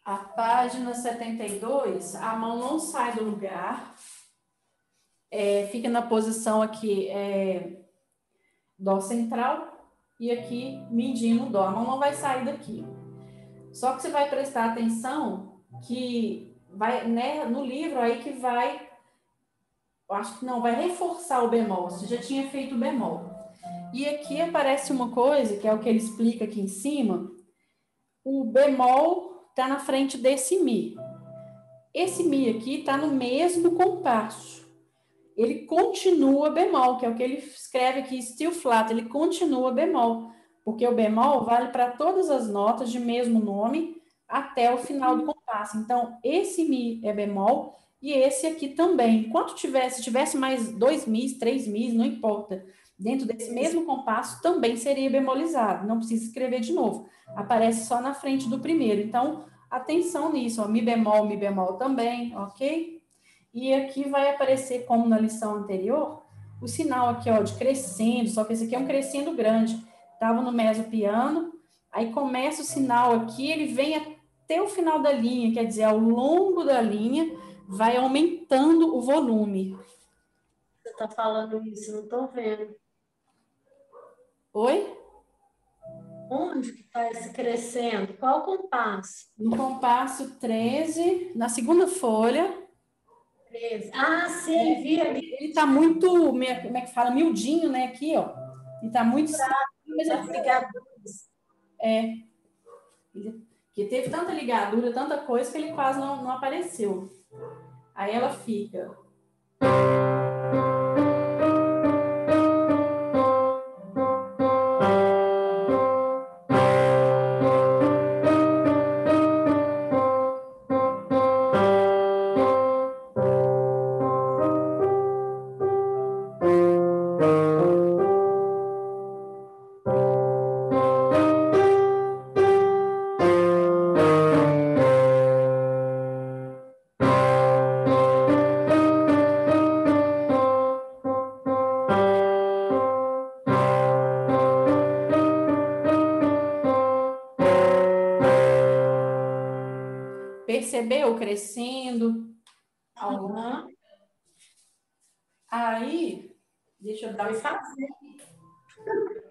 A página 72, a mão não sai do lugar, fica na posição aqui, Dó central, e aqui medindo Dó. A mão não vai sair daqui. Só que você vai prestar atenção que vai, né, no livro aí que vai, eu acho que não, vai reforçar o bemol. Você já tinha feito o bemol. E aqui aparece uma coisa, que é o que ele explica aqui em cima. O bemol está na frente desse Mi. Esse Mi aqui está no mesmo compasso. Ele continua bemol, que é o que ele escreve aqui, still flat, ele continua bemol, porque o bemol vale para todas as notas de mesmo nome até o final do compasso. Então, esse Mi é bemol e esse aqui também. Enquanto tivesse mais 2 Mis, 3 Mis, não importa, dentro desse mesmo compasso também seria bemolizado, não precisa escrever de novo, aparece só na frente do primeiro. Então, atenção nisso, ó, Mi bemol também, ok? E aqui vai aparecer, como na lição anterior, o sinal aqui, ó, de crescendo, só que esse aqui é um crescendo grande. Estava no mesopiano, aí começa o sinal aqui, ele vem até o final da linha, quer dizer, ao longo da linha, vai aumentando o volume. Você está falando isso, não estou vendo. Oi? Onde que está esse crescendo? Qual o compasso? No compasso 13, na segunda folha. 13. Ah, sim, vi ali. Ele está muito, como é que fala, miudinho, né, aqui, ó. Ele está muito mas As ligaduras. que teve tanta ligadura, tanta coisa, que ele quase não apareceu. Aí ela fica. Percebeu crescendo? Uhum. Aí, deixa eu dar Vai fazer.